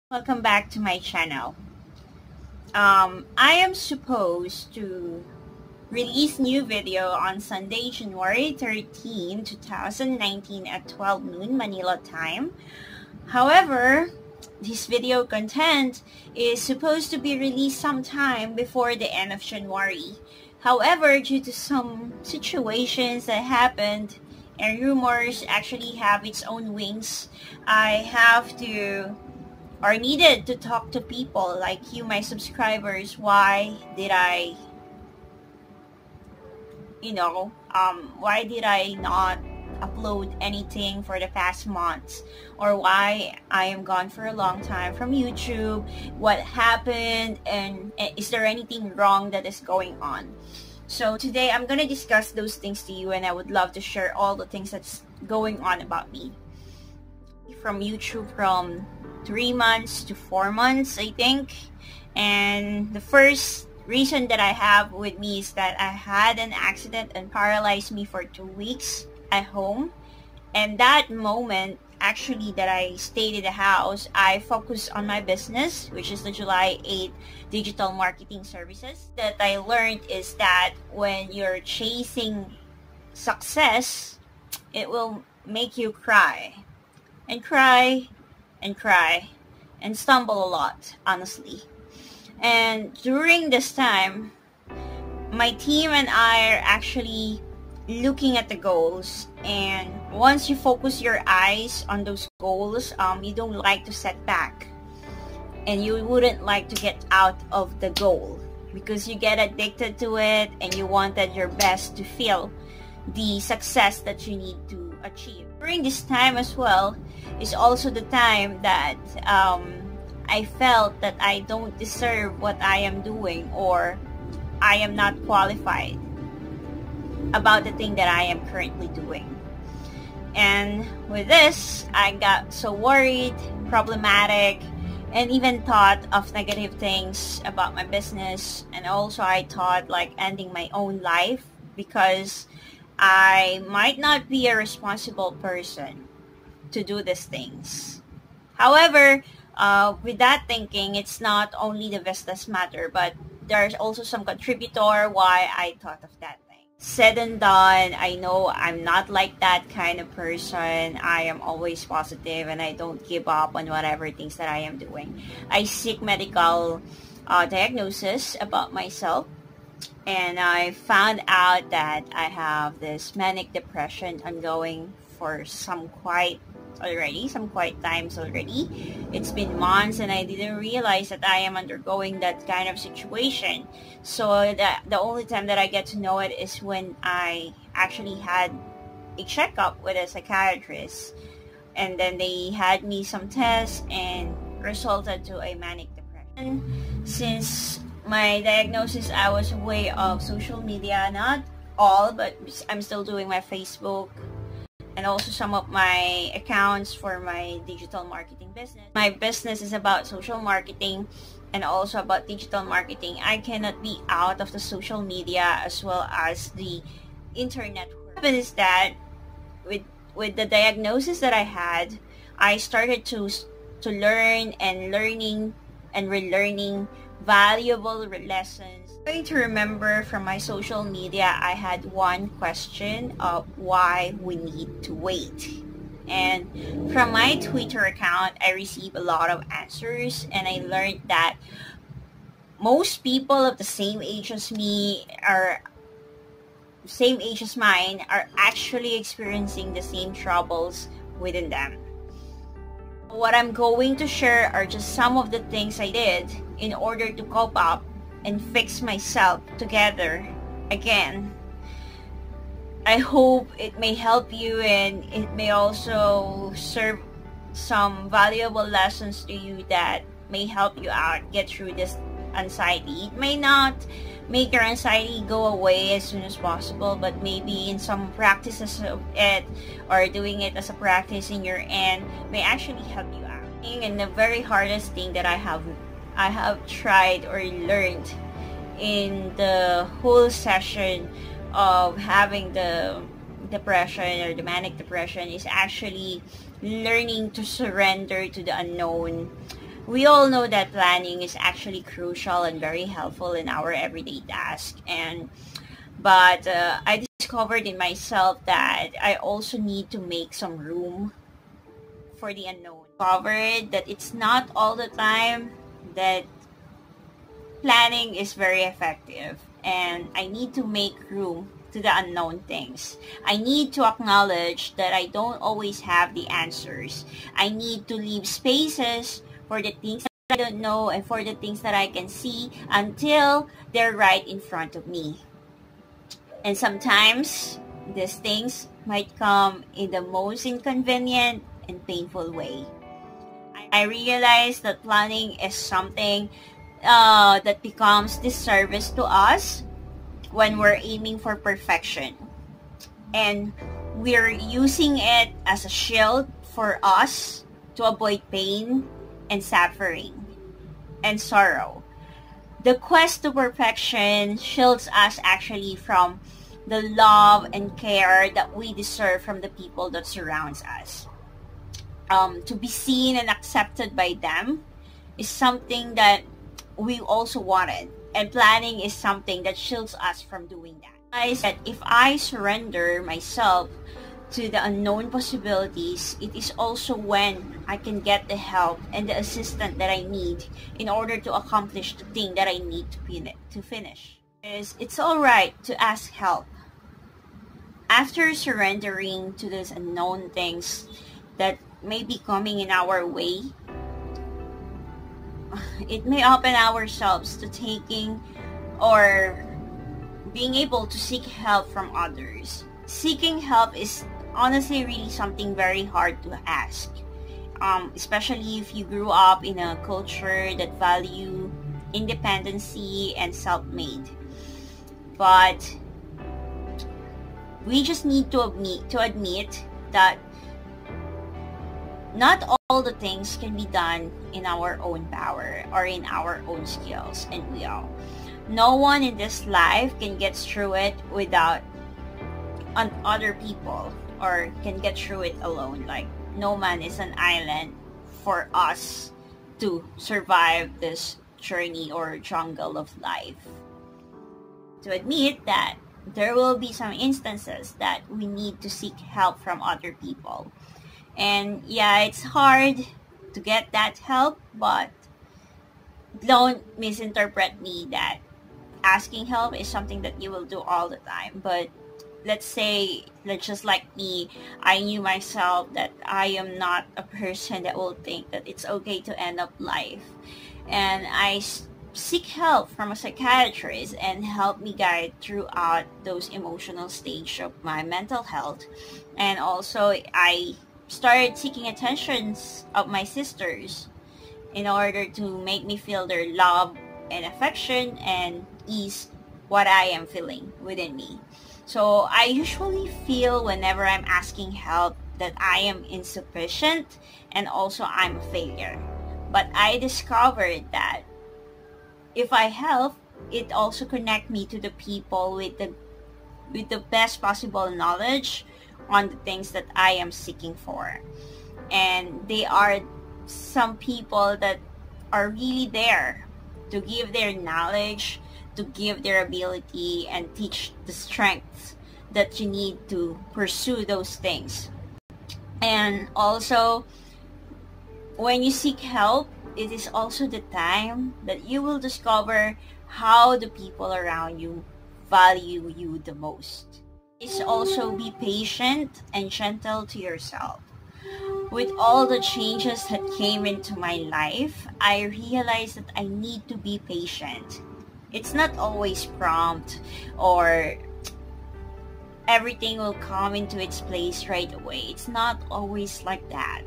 Welcome back to my channel. I am supposed to release new video on Sunday, January 13, 2019 at 12 noon Manila time. However, this video content is supposed to be released sometime before the end of January. However, due to some situations that happened and rumors actually have its own wings, I have to or needed to talk to people like you, my subscribers. Why did I not upload anything for the past months, or why I am gone for a long time from YouTube? What happened, and is there anything wrong that is going on? So today I'm gonna discuss those things to you, and I would love to share all the things that's going on about me from YouTube from 3 months to 4 months, I think. And the first reason that I have with me is that I had an accident and paralyzed me for 2 weeks at home. And that moment, actually, that I stayed in the house, I focused on my business, which is the July 8th digital marketing services. That I learned is that when you're chasing success, it will make you cry and cry and cry and stumble a lot, honestly. And during this time, my team and I are actually looking at the goals, and once you focus your eyes on those goals, you don't like to set back, and you wouldn't like to get out of the goal because you get addicted to it and you wanted your best to feel the success that you need to achieve. During this time as well is also the time that I felt that I don't deserve what I am doing, or I am not qualified about the thing that I am currently doing. And with this, I got so worried, problematic, and even thought of negative things about my business. And also I thought like ending my own life because I might not be a responsible person to do these things. However, with that thinking, it's not only the business matter, but there's also some contributor why I thought of that thing. Said and done, I know I'm not like that kind of person. I am always positive and I don't give up on whatever things that I am doing. I seek medical diagnosis about myself, and I found out that I have this manic depression ongoing for some quite times already. It's been months and I didn't realize that I am undergoing that kind of situation. So the only time that I get to know it is when I actually had a checkup with a psychiatrist, and then they had me some tests and resulted to a manic depression. Since my diagnosis, I was aware of social media, not all, but I'm still doing my Facebook and also some of my accounts for my digital marketing business. My business is about social marketing and also about digital marketing. I cannot be out of the social media as well as the internet. What happened is that with the diagnosis that I had, I started to learn and relearning valuable lessons. I'm going to remember from my social media, I had one question of why we need to wait. And from my Twitter account, I received a lot of answers, and I learned that most people of the same age as mine are actually experiencing the same troubles within them. What I'm going to share are just some of the things I did in order to cope up and fix myself together again. I hope it may help you, and it may also serve some valuable lessons to you that may help you out get through this anxiety. It may not make your anxiety go away as soon as possible, but maybe in some practices of it, or doing it as a practice in your end, may actually help you out. And the very hardest thing that I have tried or learned in the whole session of having the depression or the manic depression is actually learning to surrender to the unknown, We all know that planning is actually crucial and very helpful in our everyday task. But I discovered in myself that I also need to make some room for the unknown. Discovered that it's not all the time that planning is very effective, and I need to make room to the unknown things. I need to acknowledge that I don't always have the answers. I need to leave spaces for the things that I don't know and for the things that I can see until they're right in front of me. And sometimes these things might come in the most inconvenient and painful way. I realize that planning is something that becomes disservice to us when we're aiming for perfection, and we're using it as a shield for us to avoid pain and suffering and sorrow. The quest to perfection shields us actually from the love and care that we deserve from the people that surrounds us. To be seen and accepted by them is something that we also wanted, and planning is something that shields us from doing that. I said, if I surrender myself to the unknown possibilities, it is also when I can get the help and the assistance that I need in order to accomplish the thing that I need to finish. It's alright to ask help. After surrendering to those unknown things that may be coming in our way, it may open ourselves to taking or being able to seek help from others. Seeking help is honestly really something very hard to ask, especially if you grew up in a culture that value independency and self-made. But we just need to admit that not all the things can be done in our own power or in our own skills and will. No one in this life can get through it without other people, or can get through it alone. Like, no man is an island for us to survive this journey or jungle of life. To admit that there will be some instances that we need to seek help from other people. And yeah, it's hard to get that help, but don't misinterpret me that asking help is something that you will do all the time. But let's just like me, I knew myself that I am not a person that will think that it's okay to end up life. And I seek help from a psychiatrist and help me guide throughout those emotional stage of my mental health. And also I started seeking attentions of my sisters in order to make me feel their love and affection and ease what I am feeling within me. So I usually feel whenever I'm asking help that I am insufficient and also I'm a failure. But I discovered that if I help, it also connect me to the people with the best possible knowledge on the things that I am seeking for. And they are some people that are really there to give their knowledge, to give their ability, and teach the strengths that you need to pursue those things. And also, when you seek help, it is also the time that you will discover how the people around you value you the most. Is also be patient and gentle to yourself. With all the changes that came into my life, I realized that I need to be patient. It's not always prompt or everything will come into its place right away. It's not always like that.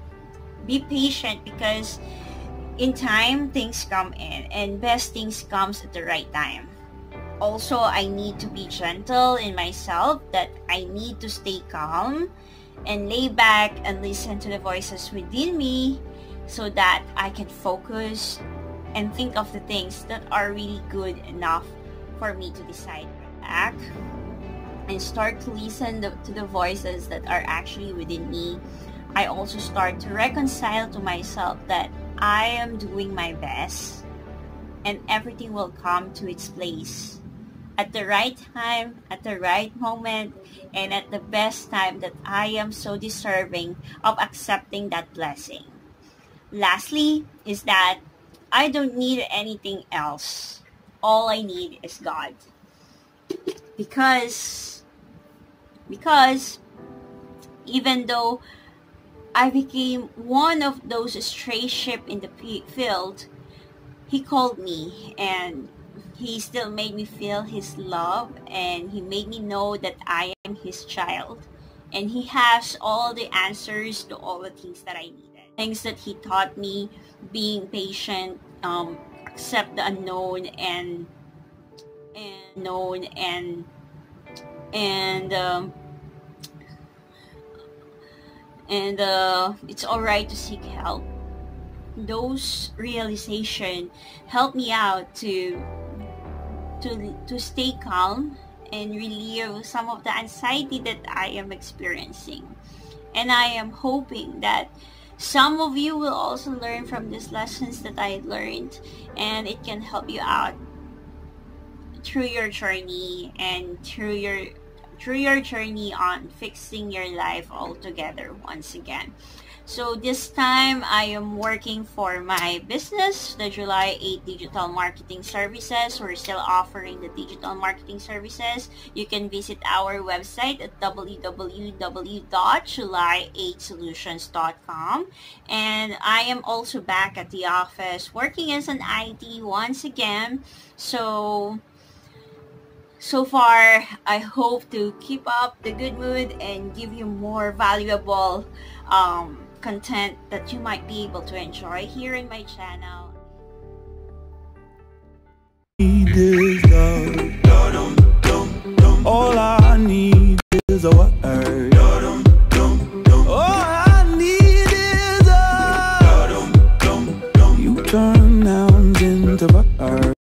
Be patient, because in time things come in, and best things comes at the right time. Also, I need to be gentle in myself, that I need to stay calm and lay back and listen to the voices within me so that I can focus and think of the things that are really good enough for me to decide to act, and start to listen to the voices that are actually within me. I also start to reconcile to myself that I am doing my best, and everything will come to its place at the right time, at the right moment, and at the best time that I am so deserving of accepting that blessing. Lastly, is that I don't need anything else. All I need is God. Because even though I became one of those stray sheep in the field, He called me, and He still made me feel His love, and He made me know that I am His child. And He has all the answers to all the things that I needed. Things that He taught me, being patient, accept the unknown, and and it's alright to seek help. Those realization helped me out to stay calm and relieve some of the anxiety that I am experiencing. And I am hoping that some of you will also learn from these lessons that I learned, and it can help you out through your journey and through your journey on fixing your life altogether once again. So this time I am working for my business, the July 8 Digital Marketing Services. We're still offering the digital marketing services. You can visit our website at www.july8solutions.com. And I am also back at the office working as an IT once again. So far, I hope to keep up the good mood and give you more valuable content that you might be able to enjoy here in my channel. All I need is a word.